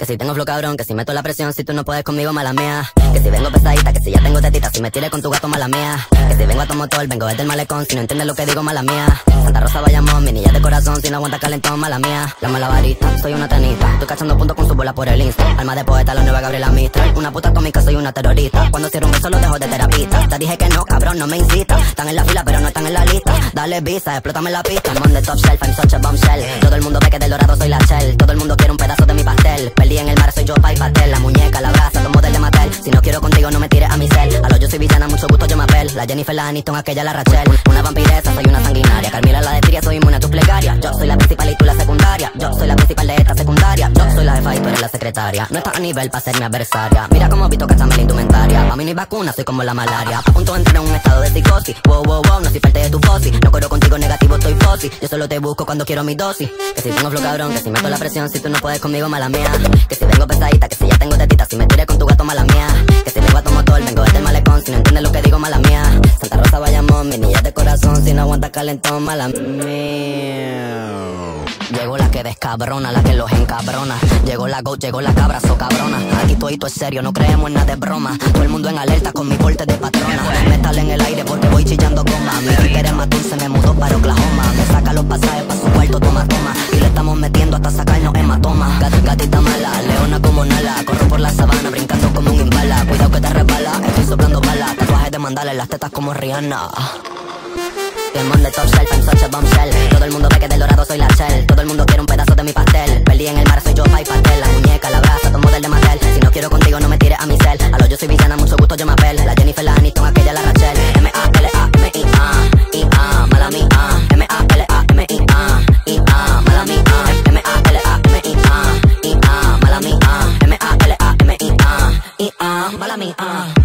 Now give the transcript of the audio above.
si tengo flow cabrón, que si meto la presión, si tú no puedes conmigo, mala mía. Que si vengo pesadita, que si ya tengo tetita, si me tiré con tu gato, mala mía. Que si vengo a tu motor, vengo desde el malecón, si no entiendes lo que digo, mala mía. Santa Rosa, Bayamón, mi niña de corazón, si no aguanta calentón, mala mía. La mala varita, soy una tenista, estoy cachando puntos con su bola por el Insta. Alma de poeta, la nueva Gabriela Mistral. Una puta atómica, soy una terrorista. Cuando cierro un beso lo dejo de terapista. Te dije que no, cabrón, no me incita. Están en la fila, pero no están en la lista. Dale visa, explótame la pista. I'm on the top shelf, I'm such a bombshell. Todo el mundo ve que del dorado soy la shell. Todo el mundo quiere un pedazo de mi pastel. Perdí en el mar, soy yo pa' y pastel. La muñeca, la brasa, tomo del de Mattel. Si no quiero contigo, no me tires a mi cel. A lo yo soy villana, mucho gusto yo me apel. La Jennifer, la Aniston, aquella la Rachel. Una vampiresa, soy una sanguinaria. Carmila, la de Tiria, soy inmune a tus plegarias. Yo soy la principal y tú la secundaria. Yo soy la principal de esta secundaria. Yo soy la jefa y tú eres la secretaria. No estás a nivel para ser mi adversaria. Mira cómo Vito cachame la indumentaria. A mí no hay vacuna, soy como la malaria. A punto de entrar en un estado de psicosis. Wow, wow, wow, no soy parte de tu fosi. No corro contigo negativo, estoy fosi. Yo solo te busco cuando quiero mi dosis. Que si tengo flow cabrón, que si meto la presión, si tú no puedes conmigo, mala mía. Que si vengo pesadita, que si ya tengo tetita, si me tiré con tu gato, mala mía. Que si vengo a tu motor, vengo desde el malecón, si no entiendes lo que digo, mala mía. Santa Rosa, Bayamón, mi niña de corazón, si no aguanta calentón, mala mía. Llegó la que descabrona, la que los encabrona. Llegó la GOAT, llegó la cabra, so cabrona. Aquí todito es serio, no creemos en nada de broma. Todo el mundo en alerta con mi porte de patrona. Metal en el aire porque voy chillando goma. Mi quiere matar, se me mudó para Oklahoma. Me saca los pasajes pa' su cuarto, toma, toma. Y le estamos metiendo hasta sacarnos hematoma. Gatita mala, leona como Nala. Corro por la sabana, brincando como un imbala. Cuidado que te resbala, estoy soplando balas. Tatuajes de mandala en las tetas como Rihanna. I'm on the top shelf, I'm such a bombshell. Todo el mundo ve que del dorado soy la shell. Todo el mundo quiere un pedazo de mi pastel. Perdí en el mar, soy yo pa' y pastel. La muñeca, la brasa, tomo del de Mattel. Si no quiero contigo, no me tires a mi cel. A lo yo soy villana, mucho gusto yo me apel. La Jennifer, la Aniston, aquella la Rachel. M-A-L-A-M-I-A, mala mía. M-A-L-A-M-I-A, mala mía. M-A-L-A-M-I-A, mala mía. M-A-L-A-M-I-A, mala mía.